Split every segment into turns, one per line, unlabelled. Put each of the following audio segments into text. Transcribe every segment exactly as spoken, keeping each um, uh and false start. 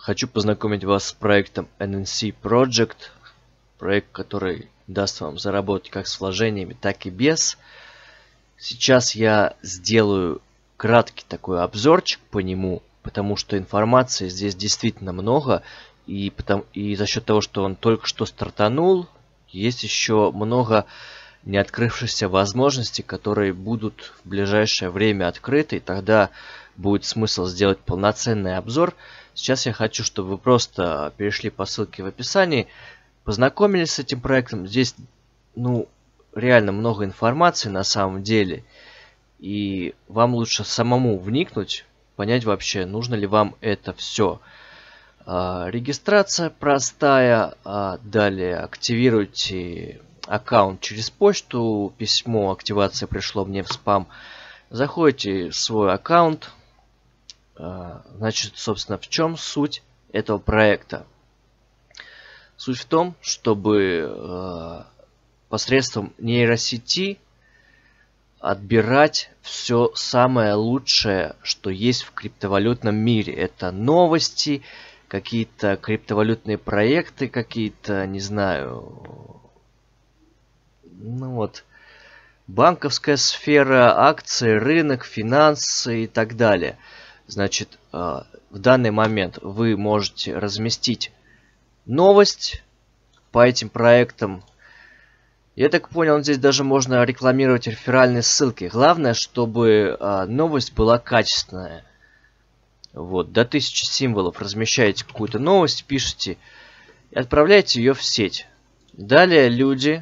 Хочу познакомить вас с проектом эн эн си Project. Проект, который даст вам заработать как с вложениями, так и без. Сейчас я сделаю краткий такой обзорчик по нему, потому что информации здесь действительно много. И, потому, и за счет того, что он только что стартанул, есть еще много не открывшихся возможностей, которые будут в ближайшее время открыты. И тогда будет смысл сделать полноценный обзор. Сейчас я хочу, чтобы вы просто перешли по ссылке в описании, познакомились с этим проектом. Здесь, ну, реально много информации на самом деле. И вам лучше самому вникнуть, понять вообще, нужно ли вам это все. А, регистрация простая. А, далее активируйте аккаунт через почту. Письмо активации пришло мне в спам. Заходите в свой аккаунт. Значит, собственно, в чем суть этого проекта? Суть в том, чтобы э, посредством нейросети отбирать все самое лучшее, что есть в криптовалютном мире. Это новости, какие-то криптовалютные проекты, какие-то, не знаю, ну вот, банковская сфера, акции, рынок, финансы и так далее. Значит, в данный момент вы можете разместить новость по этим проектам. Я так понял, здесь даже можно рекламировать реферальные ссылки. Главное, чтобы новость была качественная. Вот, до тысячи символов размещаете какую-то новость, пишите и отправляете ее в сеть. Далее люди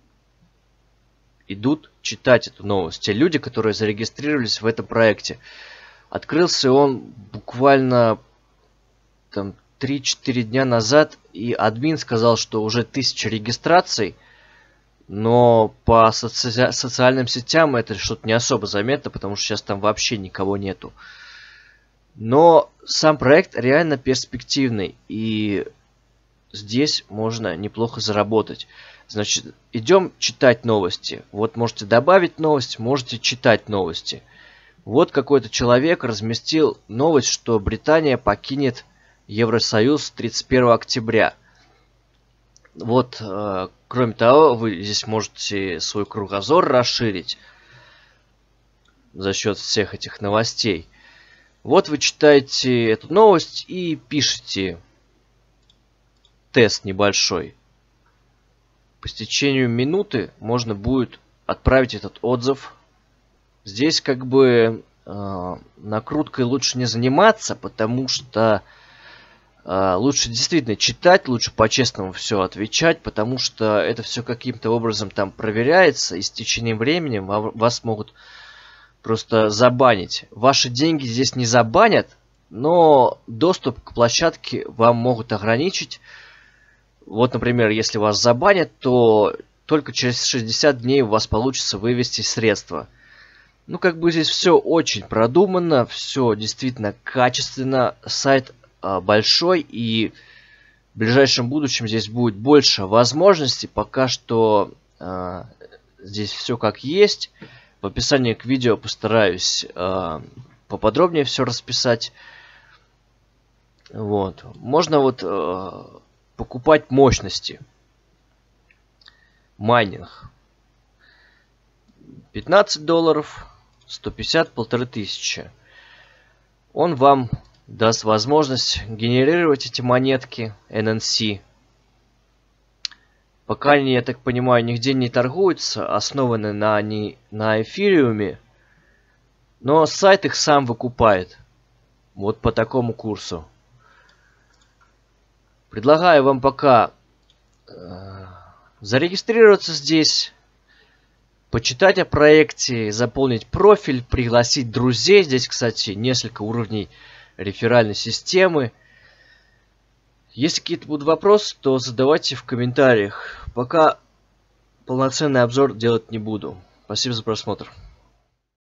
идут читать эту новость. Те люди, которые зарегистрировались в этом проекте. Открылся он буквально там три-четыре дня назад, и админ сказал, что уже тысяча регистраций, но по соци... социальным сетям это что-то не особо заметно, потому что сейчас там вообще никого нету. Но сам проект реально перспективный, и здесь можно неплохо заработать. Значит, идем читать новости. Вот можете добавить новость, можете читать новости. Вот какой-то человек разместил новость, что Британия покинет Евросоюз тридцать первого октября. Вот, э, кроме того, вы здесь можете свой кругозор расширить за счет всех этих новостей. Вот вы читаете эту новость и пишете тест небольшой. По истечению минуты можно будет отправить этот отзыв. Здесь как бы э, накруткой лучше не заниматься, потому что э, лучше действительно читать, лучше по-честному все отвечать, потому что это все каким-то образом там проверяется, и с течением времени вас могут просто забанить. Ваши деньги здесь не забанят, но доступ к площадке вам могут ограничить. Вот, например, если вас забанят, то только через шестьдесят дней у вас получится вывести средства. Ну, как бы здесь все очень продумано, все действительно качественно, сайт а, большой, и в ближайшем будущем здесь будет больше возможностей. Пока что а, здесь все как есть. В описании к видео постараюсь а, поподробнее все расписать. Вот. Можно вот а, покупать мощности. Майнинг. пятнадцать долларов. сто пятьдесят, полторы тысячи. Он вам даст возможность генерировать эти монетки эн эн си. Пока они, я так понимаю, нигде не торгуются, основаны на, они, на эфириуме. Но сайт их сам выкупает. Вот по такому курсу. Предлагаю вам пока э, зарегистрироваться здесь. Почитать о проекте, заполнить профиль, пригласить друзей. Здесь, кстати, несколько уровней реферальной системы. Если какие-то будут вопросы, то задавайте в комментариях. Пока полноценный обзор делать не буду. Спасибо за просмотр.